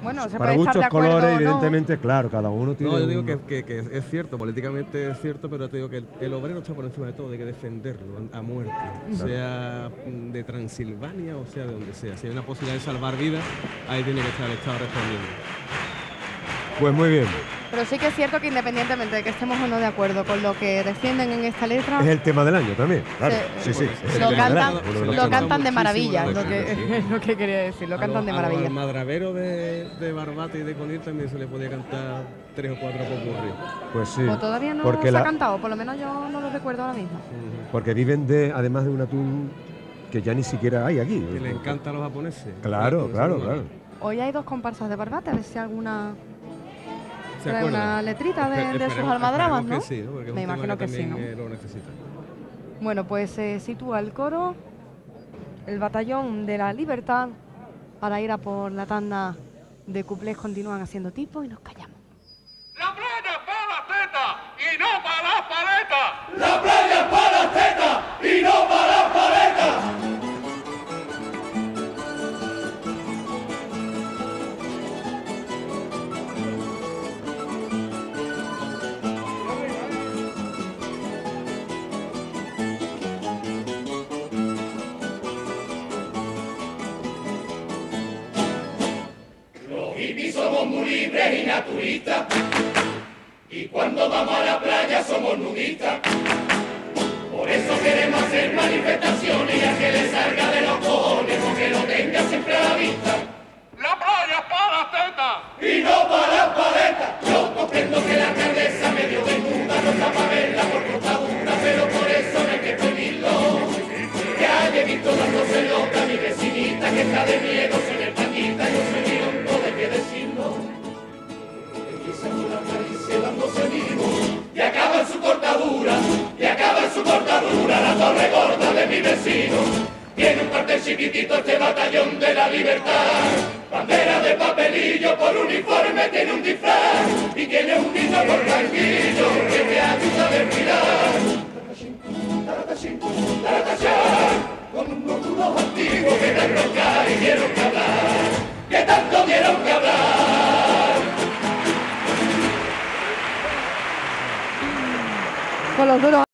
Bueno, se para puede estar de gustos, acuerdo colores, o no. evidentemente, claro, cada uno tiene. No, yo digo que es cierto, políticamente es cierto, pero te digo que el obrero está por encima de todo, hay que defenderlo a muerte, sea de Transilvania o sea de donde sea. Si hay una posibilidad de salvar vidas, ahí tiene que estar el Estado respondiendo. Pues muy bien. Pero sí que es cierto que independientemente de que estemos o no de acuerdo con lo que defienden en esta letra, Es el tema del año también, claro. Sí, sí. es el lo tema del cantan, año, uno de los lo temas. cantan de maravilla, muchísimo es la lo que, letra, es lo que quería decir, lo cantan de Al maravilla. madravero de Barbate y de Conil también se le podía cantar 3 o 4 popurrí. Pues sí. O todavía no porque se ha cantado, por lo menos yo no lo recuerdo ahora mismo. Porque viven además de un atún que ya ni siquiera hay aquí. Que le encanta a los japoneses. Claro, claro, claro. Hoy hay 2 comparsas de Barbate, a ver si alguna ¿Se trae acuerdan? una letrita de sus Esperemos- almadrabas, ¿no? esperemos que sí, ¿no? Porque es Me un tema imagino que sí, también, ¿no? lo necesita. Bueno, pues se sitúa el coro, el batallón de la libertad, para ir a por la tanda de cuplés. Continúan haciendo tipo y nos callamos. La playa es para las tetas y no para las paletas. La playa es para las tetas y no para las paletas. Los hippies somos muy libres y naturistas. Y cuando vamos a la playa somos nudistas. Por eso queremos hacer manifestaciones y a que le salga de los cojones, porque lo tenga siempre a la vista. La playa es para las tetas. Y no para las paletas. Yo comprendo que la alcaldesa medio desnuda no está para verla por cortadura, pero por eso no hay que prohibirlo. Ya he visto dándose loca a mi vecinita que está de miedo, soy el paquita, yo soy hondo, de qué decirlo. Empieza con la caricia dándose vivo y acaba en su cortadura, la torre gorda de mi vecino. Tiene un cartel chiquitito este batallón de la libertad, bandera de papelillo por uniforme, tiene un disfraz y tiene un niño por tranquilo que te ayuda a desfilar. Con unos antiguos que dan roca y dieron que hablar, que tanto dieron que hablar. Con los duros